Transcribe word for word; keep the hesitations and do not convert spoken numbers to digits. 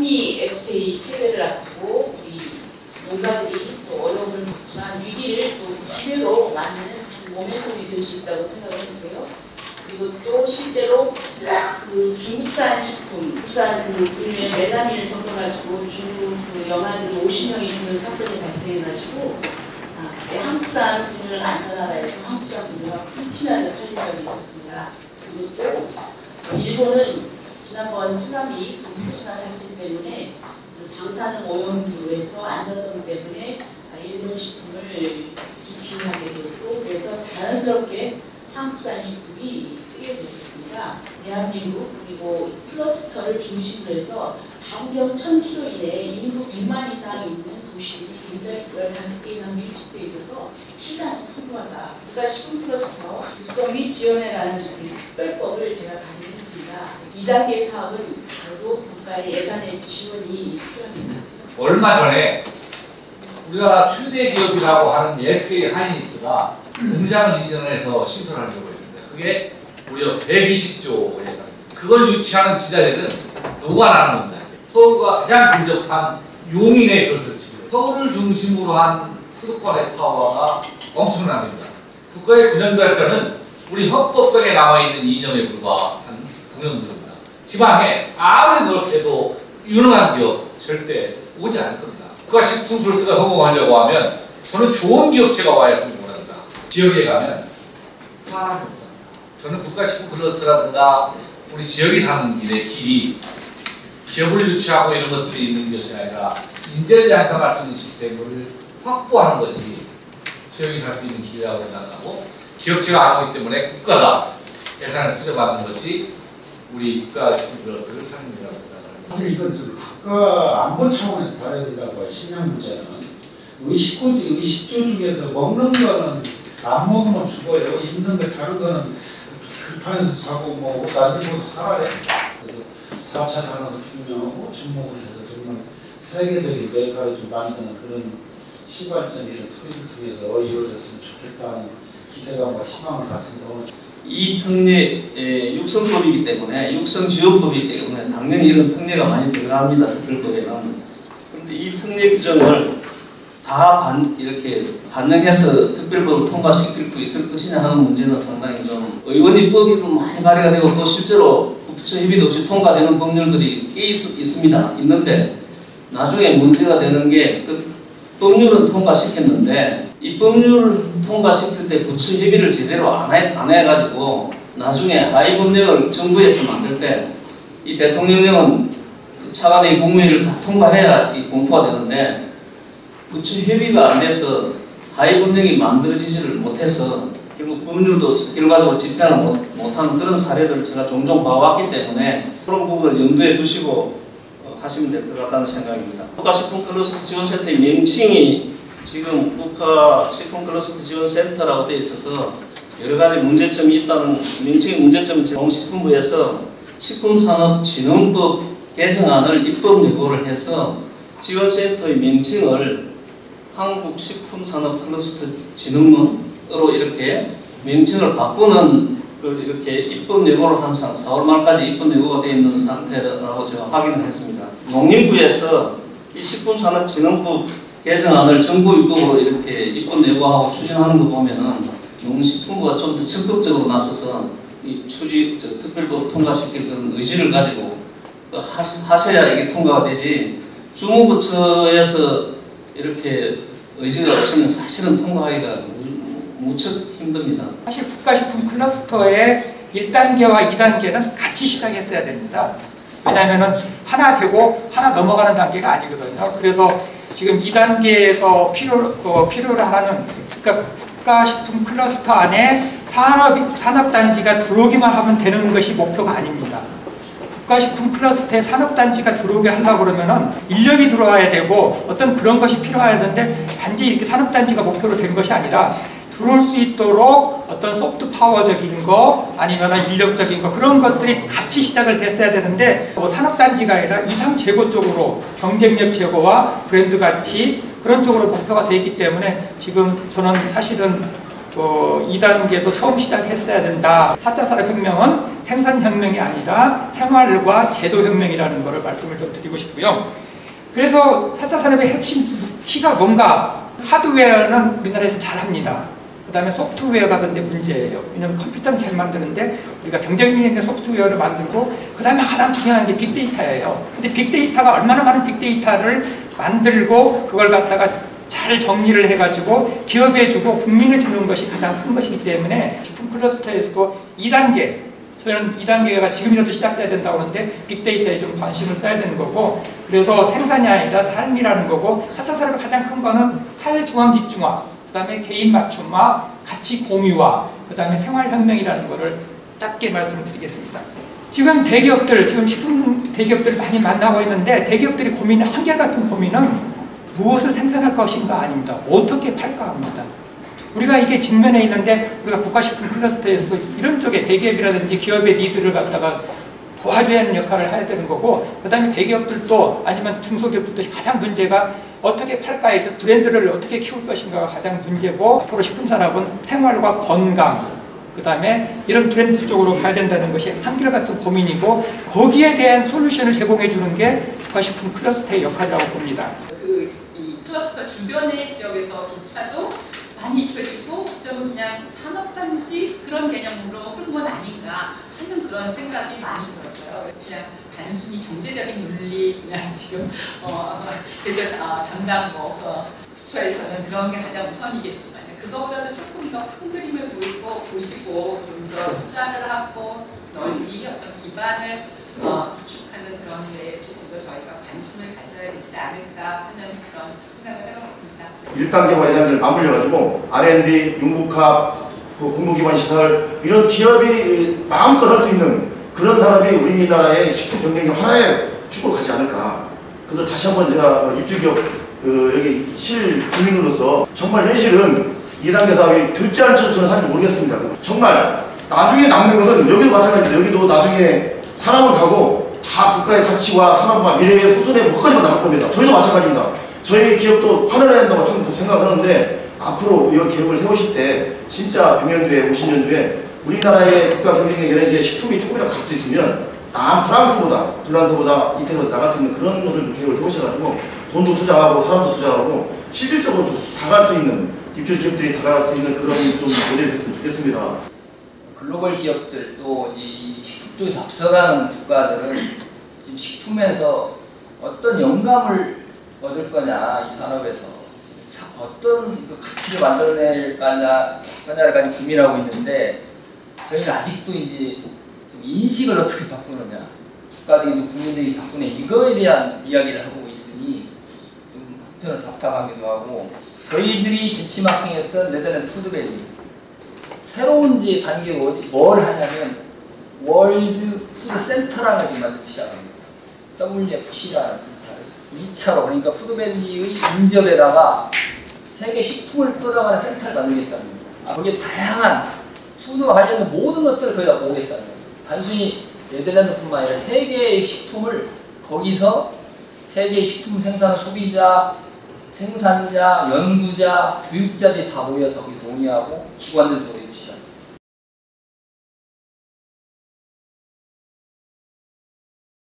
한미 에프티에이 체결을 앞두고 우리 농가들이 또 어려움을 겪지만 위기를 또 기회로 만드는 모멘텀이 될 수 있다고 생각을 했고요. 그리고 또 실제로 그 중국산 식품, 국산 그 분유에 멜라민을 섞어가지고 중국 그 영아들이 오십 명이 죽는 사건이 발생해가지고 아, 그때 한국산 분유는 안전하다 해서 한국산 분유가 푸틴하게 팔린 적이 있었습니다. 그리고 또 일본은 지난번 쓰나미 후쿠시마 사태 때문에 그 방사능 오염으로 해서 안전성 때문에 일본 식품을 기피하게 됐고 그래서 자연스럽게 한국산 식품이 쓰게 됐었습니다. 대한민국 그리고 클러스터를 중심으로 해서 반경 천 킬로미터 이내에 인구 백만 이상 있는 도시들이 굉장히 열다섯 개 이상 밀집되어 있어서 시장이 풍부하다. 국가식품 클러스터 육성 및 지원해라는 특별법을 제가 발의했습니다. 이 단계 사업은 결국 국가의 예산의 지원이 필요합니다. 얼마 전에 우리나라 최대 기업이라고 하는 에프에이 하이닉스가 공장 이전을 해서 신설하려고 했는데 그게 무려 백이십 조에 달합니다. 그걸 유치하는 지자체는 노가라는 겁니다. 서울과 가장 근접한 용인에 그걸 설치해요. 서울을 중심으로 한 수도권의 파워가 엄청납니다. 국가의 구 년 발전은 우리 헌법상에 나와있는 이념에 불과한 공연들입니다. 지방에 아무리 노력해도 유능한 기업 절대 오지 않을 겁니다. 국가식품 클러스터가 성공하려고 하면 저는 좋은 기업체가 와야 성공합니다. 지역에 가면 사람이 없다. 저는 국가식품 클러스터라든가 우리 지역에 사는 일의 길이 기업을 유치하고 이런 것들이 있는 것이 아니라 인재를 양성할 수 있는 시스템을 확보하는 것이 지역이 갈 수 있는 길이라고 생각하고 기업체가 안 하기 때문에 국가가 예산을 투자받는 것이 우리 국가식품 클러스터를 하는 일이라고 생각합니다. 사실 이건 국가 안보 차원에서 다뤄야 된다고 해요. 식량 문제는 의식주, 의식주 중에서 먹는 거는 안 먹으면 죽어요. 입는 거 사는 거는 급판에서 사고 뭐 나중에 모두 살아야 됩니다. 그래서 사 차 산업에서 투명하고 접목을 해서 정말 세계적인 메이커를 좀 만드는 그런 시발점 이런 투입을 통해서 이루어졌으면 좋겠다는 기대감과 희망을 갖습니다. 이 특례 육성법이기 때문에 육성지원법이기 때문에 당연히 이런 특례가 많이 들어갑니다. 특별법에는. 그런데 이 특례 규정을 다 반, 이렇게 반영해서 특별법을 통과시킬 수 있을 것이냐 하는 문제는 상당히 좀 의원 입법이 좀 많이 발의가 되고 또 실제로 부처 협의도 없이 통과되는 법률들이 꽤 있, 있습니다. 있는데 나중에 문제가 되는 게 그 법률은 통과시켰는데 이 법률을 통과시킬 때 부처 협의를 제대로 안, 해, 안 해가지고 나중에 하위 법령을 정부에서 만들 때 이 대통령령은 차관의 국무회의를 다 통과해야 이 공포가 되는데 부처 협의가 안 돼서 하위 법령이 만들어지지를 못해서 결국 법률도 결과적으로 집행을 못, 못하는 그런 사례들을 제가 종종 봐왔기 때문에 그런 부분을 염두에 두시고 하시면 될 것 같다는 생각입니다. 국가식품 클러스터 지원센터의 명칭이 지금 국가식품 클러스터 지원센터라고 되어 있어서 여러 가지 문제점이 있다는 명칭의 문제점은 농식품부에서 식품산업진흥법 개정안을 입법 예고를 해서 지원센터의 명칭을 한국식품산업클러스터진흥원으로 이렇게 명칭을 바꾸는 걸 이렇게 입법 예고를 한 사월 말까지 입법 예고가 되어 있는 상태라고 제가 확인을 했습니다. 농림부에서 이 식품산업진흥법 개정안을 정부 입법으로 이렇게 입법 예고하고 추진하는 거 보면은 농식품부가 좀 더 적극적으로 나서서 이 추진 저 특별법을 통과시킬 그런 의지를 가지고 하셔야 이게 통과가 되지. 주무부처에서 이렇게 의지가 없으면 사실은 통과하기가 무척 힘듭니다. 사실 국가식품 클러스터의 일 단계와 이 단계는 같이 시작했어야 됩니다. 왜냐하면 하나 되고 하나 넘어가는 단계가 아니거든요. 그래서 지금 이 단계에서 필요, 어, 필요로 하는 그러니까 국가식품 클러스터 안에 산업, 산업단지가 들어오기만 하면 되는 것이 목표가 아닙니다. 국가식품 클러스터에 산업단지가 들어오게 하려고 그러면은 인력이 들어와야 되고 어떤 그런 것이 필요해야 되는데 단지 이렇게 산업단지가 목표로 되는 것이 아니라 들어올 수 있도록 어떤 소프트 파워적인 거 아니면 인력적인 거 그런 것들이 같이 시작을 됐어야 되는데 뭐 산업단지가 아니라 위상 제고 쪽으로 경쟁력 제고와 브랜드 가치 그런 쪽으로 목표가 되어 있기 때문에 지금 저는 사실은 어, 이 단계도 처음 시작했어야 된다. 사 차 산업혁명은 생산혁명이 아니라 생활과 제도혁명이라는 것을 말씀을 좀 드리고 싶고요. 그래서 사 차 산업의 핵심 키가 뭔가? 하드웨어는 우리나라에서 잘합니다. 그 다음에 소프트웨어가 근데 문제예요. 왜냐하면 컴퓨터는 잘 만드는데 우리가 경쟁력 있는 소프트웨어를 만들고 그 다음에 가장 중요한 게 빅데이터예요. 근데 빅데이터가 얼마나 많은 빅데이터를 만들고 그걸 갖다가 잘 정리를 해가지고 기업에 주고 국민에 주는 것이 가장 큰 것이기 때문에 식품 클러스터에서도 이 단계, 저는 이 단계가 지금이라도 시작돼야 된다고 하는데 빅데이터에 좀 관심을 써야 되는 거고, 그래서 생산이 아니라 삶이라는 거고, 사 차 산업의 가장 큰 거는 탈중앙 집중화, 그 다음에 개인 맞춤화, 가치 공유화, 그 다음에 생활혁명이라는 거를 짧게 말씀을 드리겠습니다. 지금 대기업들, 지금 식품 대기업들 많이 만나고 있는데 대기업들이 고민이 한결같은 고민은 무엇을 생산할 것인가 아닙니다. 어떻게 팔까 합니다. 우리가 이게 직면해 있는데 우리가 국가식품 클러스터에서도 이런 쪽에 대기업이라든지 기업의 니드를 갖다가 도와줘야 하는 역할을 해야 되는 거고, 그 다음에 대기업들도 아니면 중소기업들도 가장 문제가 어떻게 팔까에서 브랜드를 어떻게 키울 것인가가 가장 문제고, 앞으로 식품산업은 생활과 건강, 그 다음에 이런 브랜드 쪽으로 가야 된다는 것이 한결같은 고민이고, 거기에 대한 솔루션을 제공해 주는 게 국가식품 클러스터의 역할이라고 봅니다. 그 이 클러스터 주변의 지역에서조차도 많이 입혀지고 좀 그냥 산업단지 그런 개념으로 흐른 건 아닌가 하는 그런 생각이 많이 들었어요. 그냥 단순히 경제적인 논리, 그냥 지금 어, 대결 아, 담당 뭐 어, 부처에서는 그런 게 가장 우선이겠지만 그거보다도 조금 더 큰 그림을 보이고 보시고 좀 더 투자를 하고 널리 어떤 기반을 어, 구축하는 그런 데에 조금 더 저희가 관심을 가져야 되지 않을까 하는 그런 생각을 해봤습니다. 일 단계와 이 단계를 맞물려가지고 알 앤 디, 융복합, 그 공무기반시설 이런 기업이 마음껏 할 수 있는 그런 사람이 우리나라의 식품 경쟁력 하나의 축으로 가지 않을까. 그래서 다시 한번 제가 입주기업 그 여기 실주민으로서 정말 현실은 이 단계 사업이 될지 안 될지 저는 사실 모르겠습니다. 정말 나중에 남는 것은 여기도 마찬가지입니다. 여기도 나중에 사람은 가고 다 국가의 가치와 산업과 미래의 후손의 목걸이만 남을 겁니다. 저희도 마찬가지입니다. 저희 기업도 환원해야 한다고 생각하는데 앞으로 이 계획을 세우실 때 진짜 백 년 뒤에 오십 년 뒤에 우리나라의 국가 경쟁력 에너지의 식품이 조금이라도 갈 수 있으면 남 프랑스보다 불란서보다 이태리보다 나갈 수 있는 그런 것을 좀 계획을 세우셔가지고 돈도 투자하고 사람도 투자하고 실질적으로 좀 다가갈 수 있는 입주 기업들이 다가갈 수 있는 그런 좀 모델이 됐으면 좋겠습니다. 글로벌 기업들 또 이 식품 쪽에서 앞서가는 국가들은 지금 식품에서 어떤 영감을 얻을 거냐, 이 산업에서 어떤 그 가치를 만들어낼 거냐, 거냐를 가지고 고민하고 있는데, 저희는 아직도 이제 좀 인식을 어떻게 바꾸느냐, 국가들이 국민들이 바꾸냐, 이거에 대한 이야기를 하고 있으니 좀 한편은 답답하기도 하고, 저희들이 벤치마킹했던 네덜란드 푸드밸리 새로운 이제 단계 어디 뭘 하냐면 월드 푸드 센터라는 걸 지금 만들기 시작합니다. 더블유 에프 씨라는 이 차로, 그러니까 푸드밸리의 인접에다가 세계 식품을 뻗어가는 센터를 만들겠다는 겁니다. 아, 거기에 다양한 푸드와 관련된 모든 것들을 거기다 모으겠다는 겁니다. 단순히 네덜란드뿐만 아니라 세계의 식품을 거기서 세계의 식품 생산 소비자, 생산자, 연구자, 교육자들이 다 모여서 거기 논의하고 기관들도